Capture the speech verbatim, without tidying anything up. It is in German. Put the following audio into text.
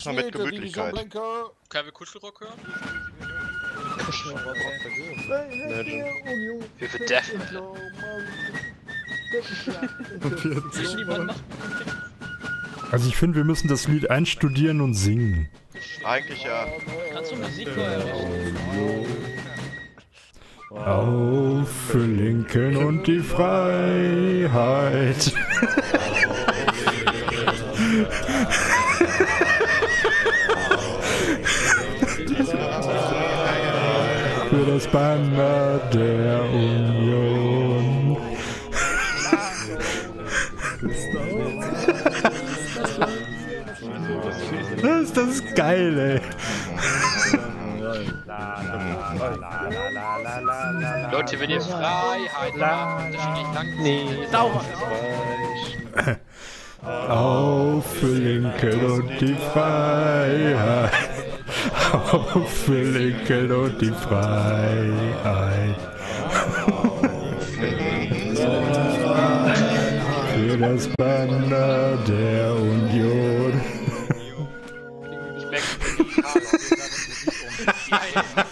Mal mit Gemütlichkeit. Können wir Kuschelrock hören? Kuschelrock, Wie viel Death? Also ich finde, wir müssen das Lied einstudieren und singen. Eigentlich ja. Kannst du Musik hören? Auf für Lincoln und die Freiheit. Für das Banner der Union. Das ist das geil, ey. Leute, wenn ihr Freiheit habt, unterschiedlich lang. Nee, sauber. Auf für Lincoln und die Freiheit. Auf für Lincoln und die Freiheit. Für das Banner der Union. Ich merke,